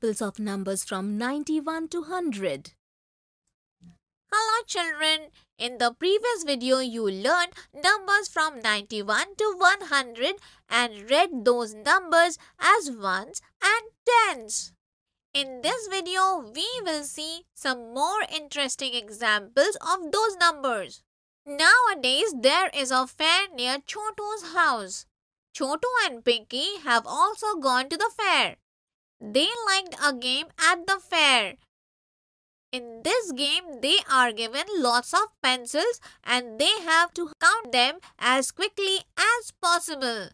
examples of numbers from 91 to 100. Hello children, in the previous video you learned numbers from 91 to 100 and read those numbers as ones and tens. In this video we will see some more interesting examples of those numbers. Nowadays there is a fair near Chotu's house. Chotu and Pinky have also gone to the fair. They liked a game at the fair. In this game, they are given lots of pencils and they have to count them as quickly as possible.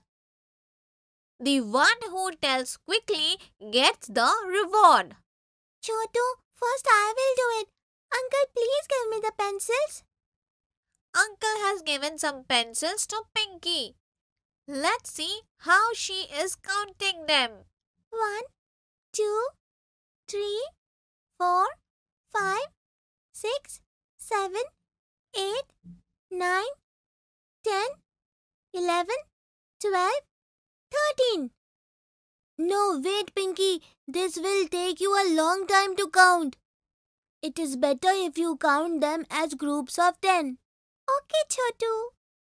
The one who tells quickly gets the reward. Chotu, first I will do it. Uncle, please give me the pencils. Uncle has given some pencils to Pinky. Let's see how she is counting them. 1, 2, 3, 4, 5, 6, 7, 8, 9, 10, 11, 12, 13. No, wait, Pinky. This will take you a long time to count. It is better if you count them as groups of 10. Okay, Chotu.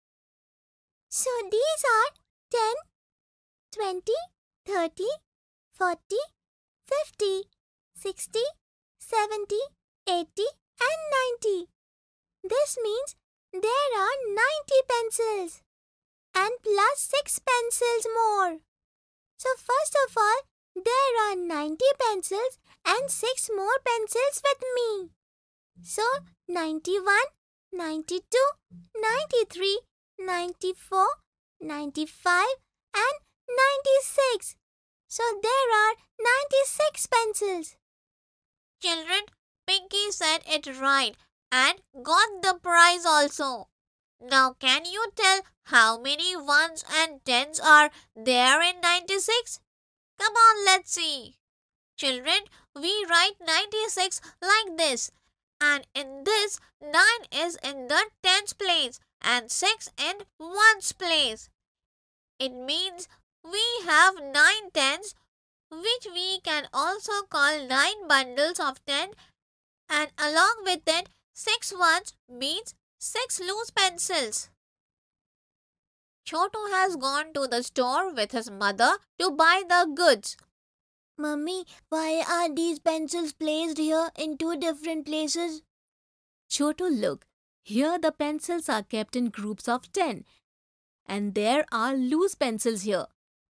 So these are 10, 20, 30, 40, 50, 60, 70, 80 and 90. This means there are 90 pencils and plus 6 pencils more. So first of all, there are 90 pencils and 6 more pencils with me. So 91, 92, 93, 94, 95 and 96. So there are 96 pencils. Children, Pinky said it right and got the prize also. Now can you tell how many ones and tens are there in 96? Come on, let's see. Children, we write 96 like this. And in this, 9 is in the tens place and 6 in ones place. It means we have 9 tens, which we can also call 9 bundles of 10, and along with it 6 ones means 6 loose pencils. Chotu has gone to the store with his mother to buy the goods. Mummy, why are these pencils placed here in 2 different places? Chotu, look. Here the pencils are kept in groups of 10. And there are loose pencils here.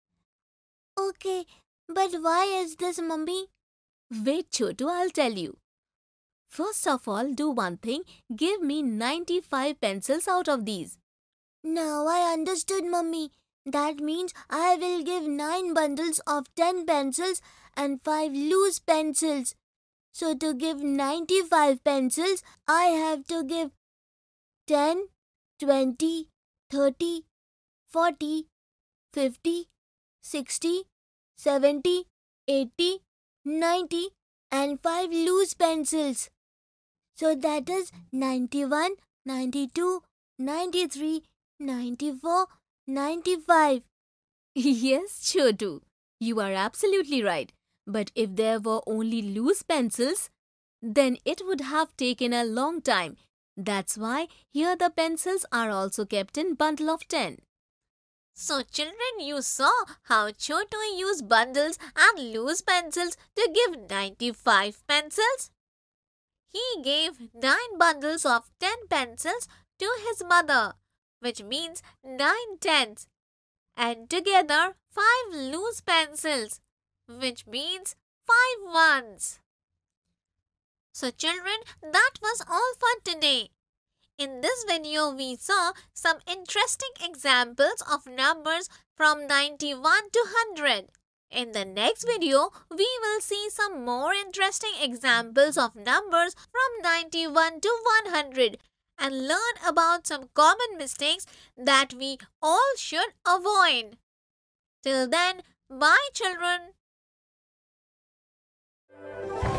Okay, but why is this, Mummy? Wait, Chotu, I'll tell you. First of all, do one thing. Give me 95 pencils out of these. Now I understood, Mummy. That means I will give 9 bundles of 10 pencils and 5 loose pencils. So to give 95 pencils, I have to give 10, 20, 30, 40, 50, 60, 70, 80, 90 and 5 loose pencils. So that is 91, 92, 93, 94, 95. Yes, Chotu. You are absolutely right. But if there were only loose pencils, then it would have taken a long time. That's why here the pencils are also kept in bundle of 10. So children, you saw how Chotu used bundles and loose pencils to give 95 pencils. He gave 9 bundles of 10 pencils to his mother, which means 9 tens, and together 5 loose pencils, which means 5 ones. So children, that was all for today. In this video, we saw some interesting examples of numbers from 91 to 100. In the next video, we will see some more interesting examples of numbers from 91 to 100 and learn about some common mistakes that we all should avoid. Till then, bye children.